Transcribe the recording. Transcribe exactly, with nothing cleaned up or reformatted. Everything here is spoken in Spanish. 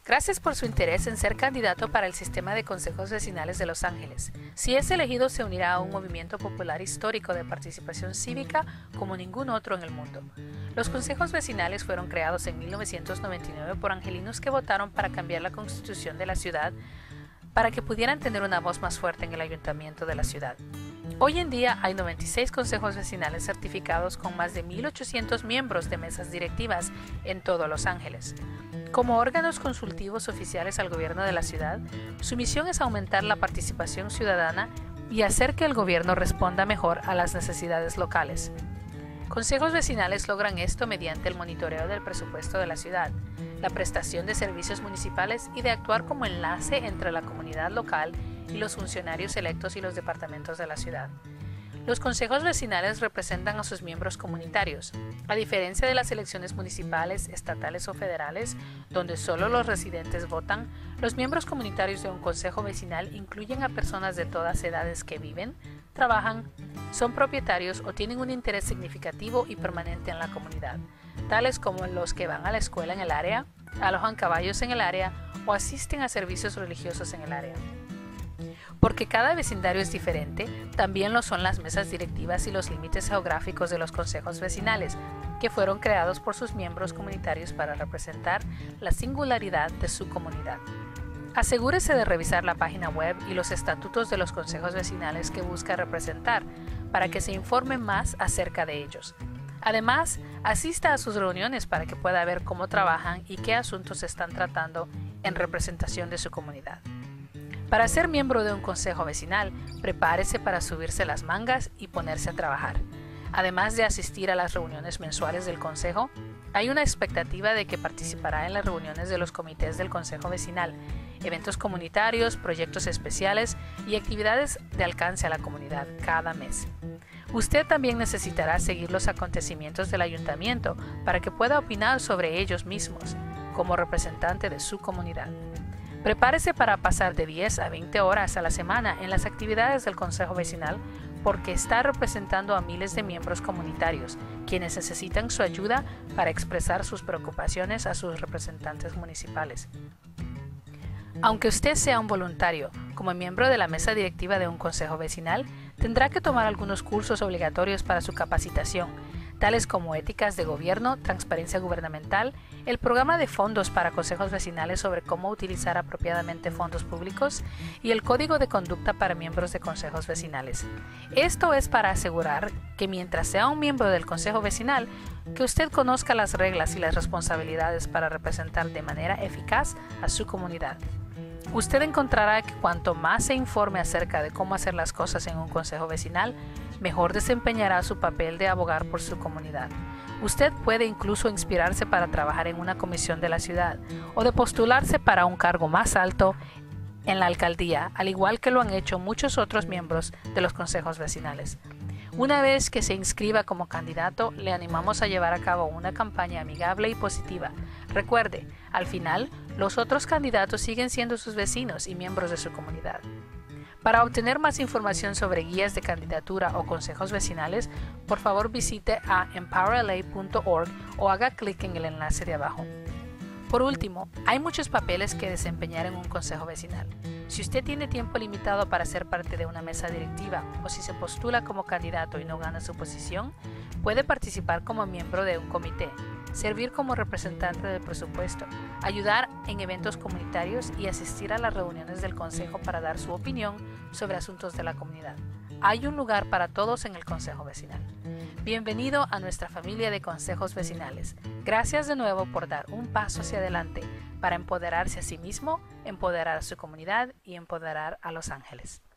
Gracias por su interés en ser candidato para el sistema de consejos vecinales de Los Ángeles. Si es elegido, se unirá a un movimiento popular histórico de participación cívica como ningún otro en el mundo. Los consejos vecinales fueron creados en mil novecientos noventa y nueve por angelinos que votaron para cambiar la constitución de la ciudad para que pudieran tener una voz más fuerte en el ayuntamiento de la ciudad. Hoy en día hay noventa y seis consejos vecinales certificados con más de mil ochocientos miembros de mesas directivas en todo Los Ángeles. Como órganos consultivos oficiales al gobierno de la ciudad, su misión es aumentar la participación ciudadana y hacer que el gobierno responda mejor a las necesidades locales. Consejos vecinales logran esto mediante el monitoreo del presupuesto de la ciudad, la prestación de servicios municipales y de actuar como enlace entre la comunidad local y los funcionarios electos y los departamentos de la ciudad. Los consejos vecinales representan a sus miembros comunitarios. A diferencia de las elecciones municipales, estatales o federales, donde solo los residentes votan, los miembros comunitarios de un consejo vecinal incluyen a personas de todas edades que viven, trabajan, son propietarios o tienen un interés significativo y permanente en la comunidad, tales como los que van a la escuela en el área, alojan caballos en el área o asisten a servicios religiosos en el área. Porque cada vecindario es diferente, también lo son las mesas directivas y los límites geográficos de los consejos vecinales, que fueron creados por sus miembros comunitarios para representar la singularidad de su comunidad. Asegúrese de revisar la página web y los estatutos de los consejos vecinales que busca representar, para que se informe más acerca de ellos. Además, asista a sus reuniones para que pueda ver cómo trabajan y qué asuntos están tratando en representación de su comunidad. Para ser miembro de un consejo vecinal, prepárese para subirse las mangas y ponerse a trabajar. Además de asistir a las reuniones mensuales del consejo, hay una expectativa de que participará en las reuniones de los comités del consejo vecinal, eventos comunitarios, proyectos especiales y actividades de alcance a la comunidad cada mes. Usted también necesitará seguir los acontecimientos del ayuntamiento para que pueda opinar sobre ellos mismos como representante de su comunidad. Prepárese para pasar de diez a veinte horas a la semana en las actividades del consejo vecinal porque está representando a miles de miembros comunitarios, quienes necesitan su ayuda para expresar sus preocupaciones a sus representantes municipales. Aunque usted sea un voluntario, como miembro de la mesa directiva de un consejo vecinal, tendrá que tomar algunos cursos obligatorios para su capacitación, tales como éticas de gobierno, transparencia gubernamental, el programa de fondos para consejos vecinales sobre cómo utilizar apropiadamente fondos públicos y el código de conducta para miembros de consejos vecinales. Esto es para asegurar que mientras sea un miembro del consejo vecinal, que usted conozca las reglas y las responsabilidades para representar de manera eficaz a su comunidad. Usted encontrará que cuanto más se informe acerca de cómo hacer las cosas en un consejo vecinal, mejor desempeñará su papel de abogar por su comunidad. Usted puede incluso inspirarse para trabajar en una comisión de la ciudad o de postularse para un cargo más alto en la alcaldía, al igual que lo han hecho muchos otros miembros de los consejos vecinales. Una vez que se inscriba como candidato, le animamos a llevar a cabo una campaña amigable y positiva. Recuerde, al final, los otros candidatos siguen siendo sus vecinos y miembros de su comunidad. Para obtener más información sobre guías de candidatura o consejos vecinales, por favor visite a empower L A punto org o haga clic en el enlace de abajo. Por último, hay muchos papeles que desempeñar en un consejo vecinal. Si usted tiene tiempo limitado para ser parte de una mesa directiva o si se postula como candidato y no gana su posición, puede participar como miembro de un comité, servir como representante del presupuesto, ayudar en eventos comunitarios y asistir a las reuniones del consejo para dar su opinión sobre asuntos de la comunidad. Hay un lugar para todos en el consejo vecinal. Bienvenido a nuestra familia de consejos vecinales. Gracias de nuevo por dar un paso hacia adelante para empoderarse a sí mismo, empoderar a su comunidad y empoderar a Los Ángeles.